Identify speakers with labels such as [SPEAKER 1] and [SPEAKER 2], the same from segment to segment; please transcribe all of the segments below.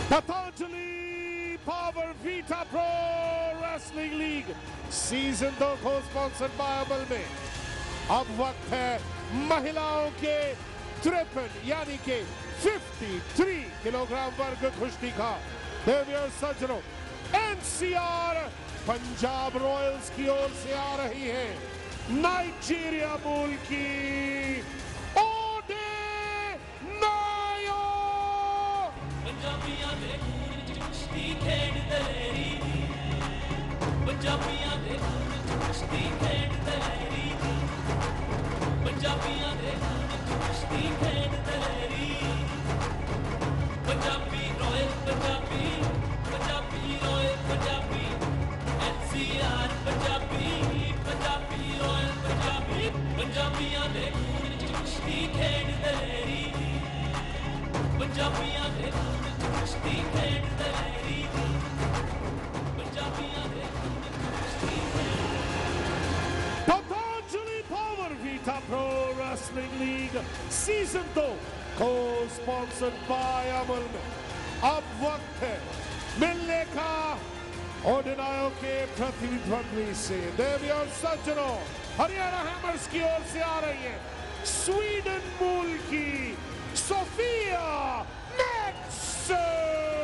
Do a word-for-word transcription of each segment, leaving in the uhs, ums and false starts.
[SPEAKER 1] Patanjali power vita pro wrestling league season दो को sponsored by अमल में अब वक्त है महिलाओं के तिरपन यानी के तिरेपन किलोग्राम वर्ग कुश्ती का। देवियों सज्जनों, एनसीआर पंजाब रॉयल्स की ओर से आ रही है नाइजीरिया मूल की ओडुनायो।
[SPEAKER 2] पंजाबियां दे खून च कुश्ती खेड दलेरी, पंजाबियां दे खून च कुश्ती खेड दलेरी, पंजाबियां दे खून च कुश्ती खेड दलेरी, Punjabi royal Punjabi, Punjabi royal Punjabi, NCR Punjabi, Punjabi royal Punjabi, पंजाबियां दे खून च कुश्ती खेड दलेरी, पंजाबियां दे खून च कुश्ती खेड दलेरी, पंजाबियां दे खून च कुश्ती खेड।
[SPEAKER 1] Patanjali power vita pro wrestling league season दो को स्पॉन्सर्ड बाय अमल में अब वक्त है मिलने का ओडुनायो के प्रतिद्वंद्वी से। देवियों और सज्जनों, हरियाणा हैमर्स की ओर से आ रही है स्वीडन मूल की Sofia Mattson.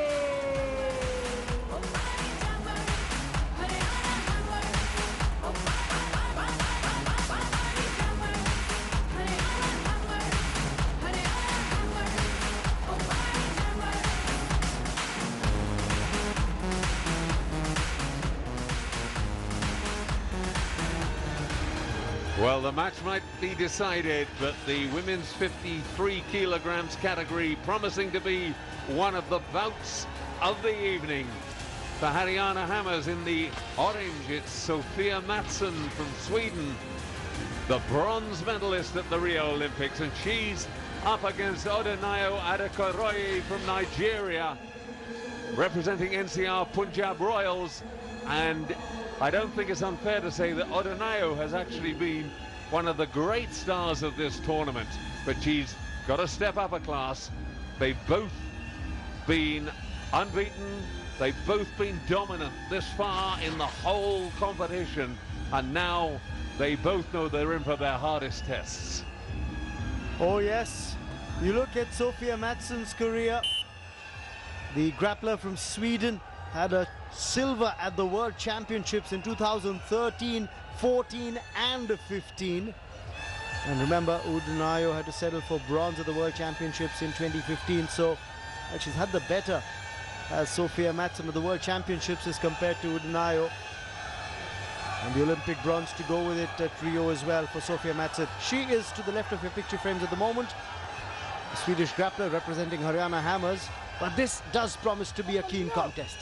[SPEAKER 3] Well, the match might be decided, but the women's fifty-three kilograms category promising to be one of the bouts of the evening. For Haryana Hammers in the orange, it's Sofia Mattsson from Sweden, the bronze medalist at the Rio Olympics, and she's up against Odunayo Adekuoroye from Nigeria, representing N C R Punjab Royals. And I don't think it's unfair to say that Odunayo has actually been one of the great stars of this tournament, but she's got to step up a class. They've both been unbeaten, they've both been dominant this far in the whole competition, and now they both know they're in for their hardest tests.
[SPEAKER 4] Oh yes, you look at Sofia Mattsson's career, the grappler from Sweden had a silver at the World Championships in two thousand thirteen, fourteen and fifteen. And remember, Odunayo had to settle for bronze at the World Championships in twenty fifteen. So uh, she's had the better as Sofia Mattsson at the World Championships as compared to Odunayo. And the Olympic bronze to go with it at Rio as well for Sofia Mattsson. She is to the left of your picture frames at the moment. The Swedish grappler representing Haryana Hammers. But this does promise to be a keen contest.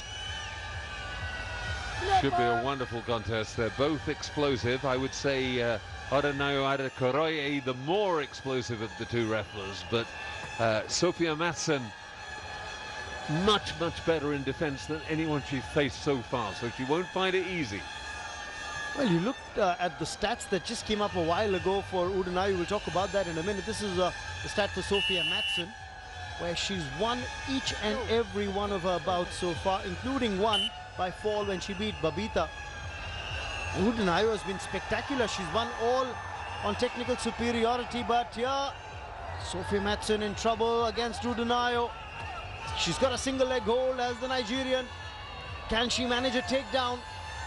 [SPEAKER 3] Should be a wonderful contest. They're both explosive. I would say uh, Odunayo Adekuoroye the more explosive of the two wrestlers, but uh, Sofia Mattsson much, much better in defense than anyone she's faced so far, so she won't find it easy.
[SPEAKER 4] Well, you looked uh, at the stats that just came up a while ago for Odunayo. We'll talk about that in a minute. This is uh, the stat for Sofia Mattsson, where she's won each and every one of her bouts so far, including one by fall when she beat Babita. Odunayo has been spectacular. She's won all on technical superiority, but yeah, Sofia Mattsson in trouble against Odunayo. She's got a single leg hold as the Nigerian. Can she manage a takedown?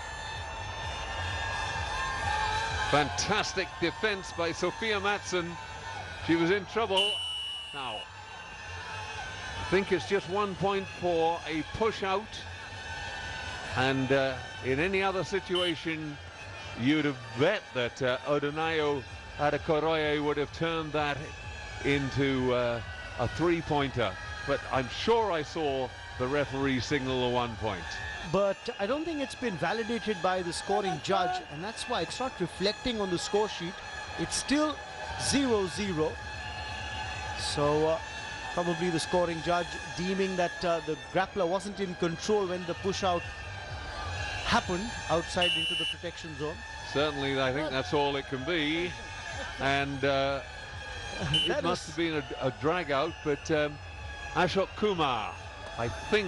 [SPEAKER 3] Fantastic defense by Sofia Mattsson. She was in trouble. Now, I think it's just one point for a push out. And uh, in any other situation, you'd have bet that uh, Odunayo Adekuoroye would have turned that into uh, a three-pointer. But I'm sure I saw the referee signal a one point.
[SPEAKER 4] But I don't think it's been validated by the scoring judge, and that's why it's not reflecting on the score sheet. It's still zero zero. So uh, probably the scoring judge deeming that uh, the grappler wasn't in control when the push-out happened outside into the protection zone.
[SPEAKER 3] Certainly, I think that's all it can be. And uh, it must have been a, a drag out, but um, Ashok Kumar, I think,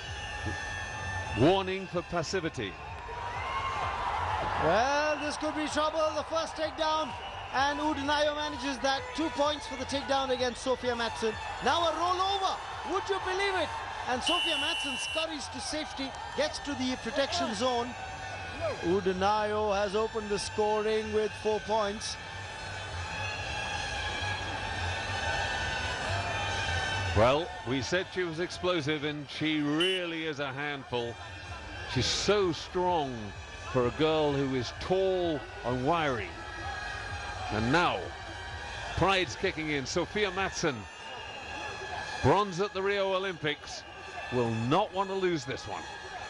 [SPEAKER 3] warning for passivity.
[SPEAKER 4] Well, this could be trouble. The first takedown, and Odunayo manages that. Two points for the takedown against Sofia Mattsson. Now a rollover. Would you believe it? And Sofia Mattsson scurries to safety, gets to the protection zone. Odunayo has opened the scoring with four points.
[SPEAKER 3] Well, we said she was explosive, and she really is a handful. She's so strong for a girl who is tall and wiry. And now, pride's kicking in. Sofia Mattsson, bronze at the Rio Olympics, will not want to lose this one.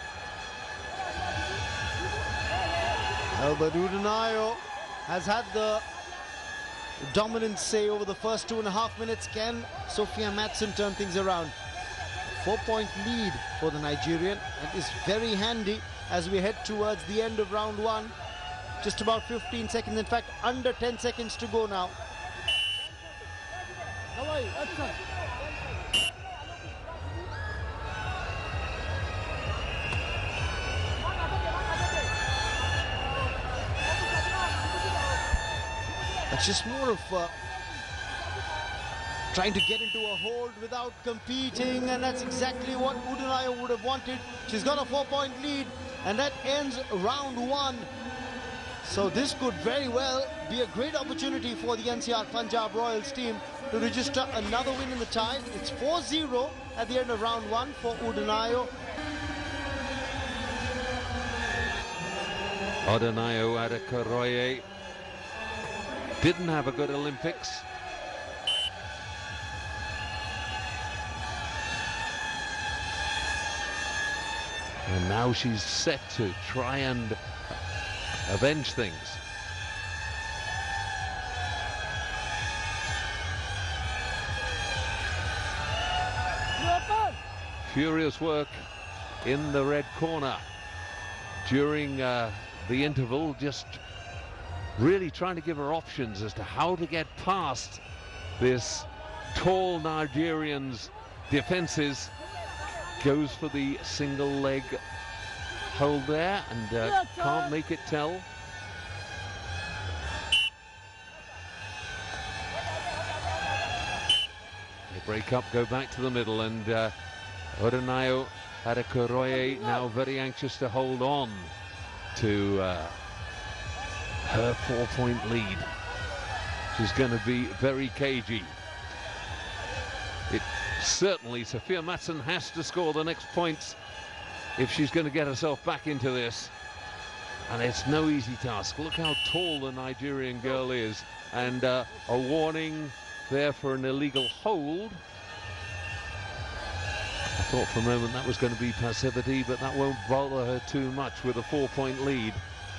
[SPEAKER 4] Well, but Odunayo has had the dominant say over the first two and a half minutes. Can Sofia Mattsson turn things around? Four-point lead for the Nigerian. That is very handy as we head towards the end of round one. Just about fifteen seconds, in fact, under ten seconds to go now. It's just more of uh, trying to get into a hold without competing, and that's exactly what Odunayo would have wanted. She's got a four-point lead, and that ends round one. So this could very well be a great opportunity for the N C R Punjab Royals team to register another win in the tie. It's four zero at the end of round one for Odunayo.
[SPEAKER 3] Odunayo Adekuoroye didn't have a good Olympics. And now she's set to try and avenge things. Furious work in the red corner during uh, the interval, just really trying to give her options as to how to get past this tall Nigerian's defenses. Goes for the single leg hold there and uh, can't make it tell. They break up, go back to the middle, and uh, Odunayo Adekuoroye now very anxious to hold on to uh, her four-point lead. She's going to be very cagey. It certainly, Sofia Mattsson has to score the next points if she's going to get herself back into this. And it's no easy task. Look how tall the Nigerian girl is. And uh, a warning there for an illegal hold. I thought for a moment that was going to be passivity, but that won't bother her too much with a four-point lead.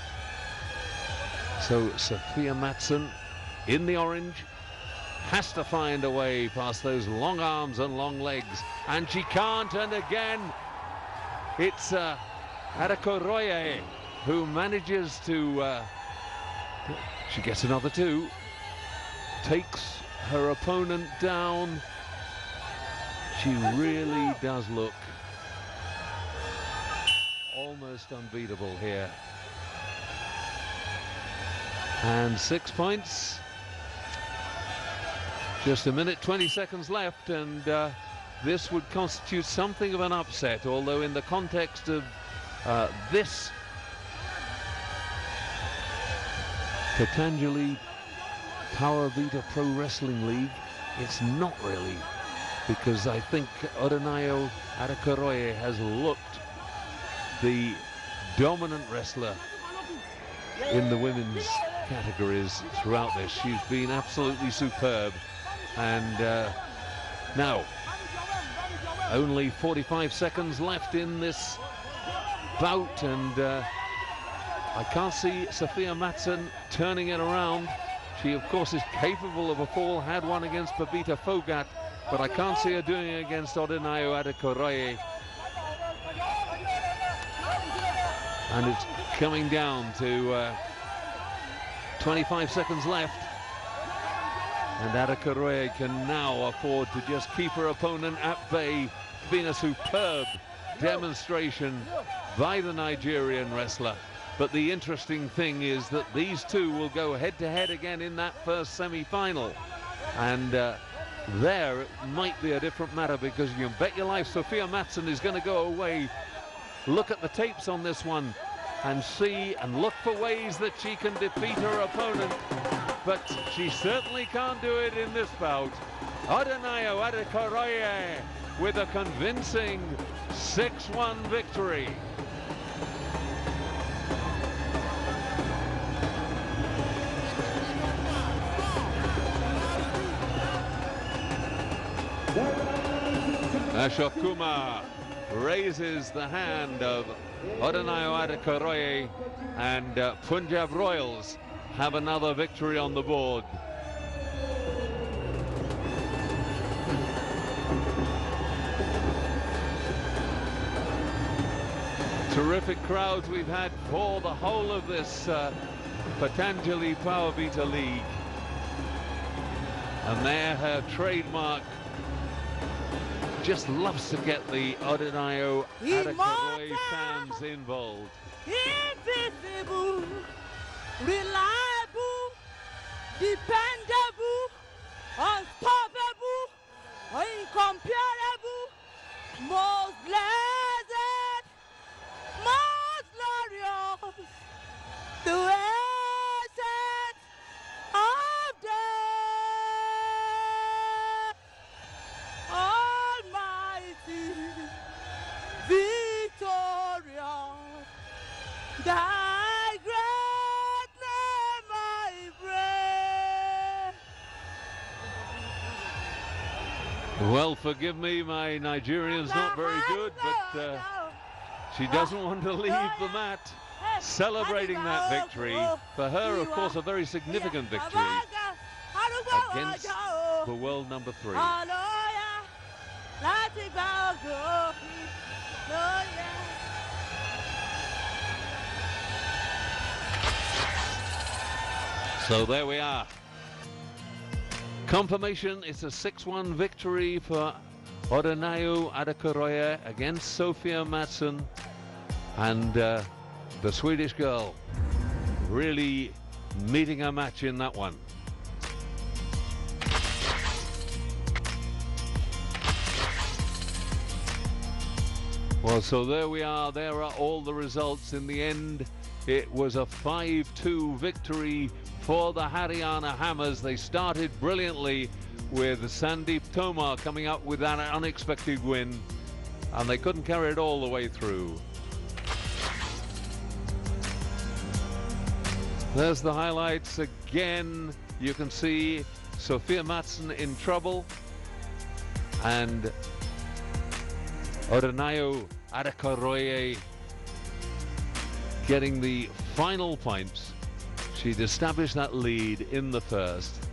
[SPEAKER 3] So Sofia Mattsson in the orange has to find a way past those long arms and long legs, and she can't. And again, it's uh, Adekuoroye who manages to, uh, she gets another two, takes her opponent down. She really does look almost unbeatable here. And six points. Just a minute, twenty seconds left, and uh, this would constitute something of an upset, although in the context of uh, this Patanjali Power Vita Pro Wrestling League, it's not really, because I think Odunayo Adekuoroye has looked the dominant wrestler in the women's categories throughout this. She's been absolutely superb. And uh, now, only forty-five seconds left in this bout, and uh, I can't see Sofia Mattsson turning it around. She, of course, is capable of a fall, had one against Babita Fogat, but I can't see her doing it against Odunayo Adekuoroye. And it's coming down to uh, twenty-five seconds left. And Adekuoroye can now afford to just keep her opponent at bay, been a superb demonstration by the Nigerian wrestler. But the interesting thing is that these two will go head-to-head again in that first semi-final. And uh, there it might be a different matter, because you bet your life Sofia Mattsson is going to go away, look at the tapes on this one, and see and look for ways that she can defeat her opponent. But she certainly can't do it in this bout. Odunayo Adekuoroye with a convincing six one victory. Ashok Kumar raises the hand of Odunayo Adekuoroye, and uh, Punjab Royals have another victory on the board. Terrific crowds we've had for the whole of this uh, Patanjali Power Beater League. And there her trademark just loves to get the Odunayo Adekuoroye fans involved.
[SPEAKER 5] Invisible, reliable, dependable, unstoppable, incomparable, most blessed, most glorious, the essence of death, almighty, victorious, thy great name I pray.
[SPEAKER 3] Well, forgive me, my Nigerian's not very good, but uh, she doesn't want to leave the mat. Celebrating that victory, for her, of course, a very significant victory against the world number three. So there we are. Confirmation, it's a six one victory for Odunayo Adekuoroye against Sofia Mattsson. And uh, the Swedish girl really meeting her match in that one. Well, so there we are. There are all the results. In the end, it was a five two victory for the Haryana Hammers. They started brilliantly with Sandeep Tomar coming up with that unexpected win, and they couldn't carry it all the way through. There's the highlights again. You can see Sofia Mattsson in trouble, and Odunayo Adekuoroye getting the final points. She'd established that lead in the first.